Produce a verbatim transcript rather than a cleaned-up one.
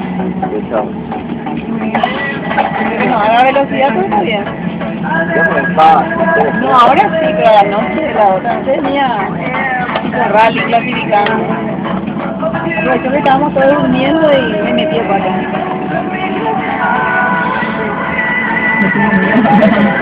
Chao. No, a la velocidad todo está bien. Ya me está. No, ahora sí, pero a la noche, la otra noche tenía tipo rally clasificando. Aprovechó que estábamos todos durmiendo y me metí a pata.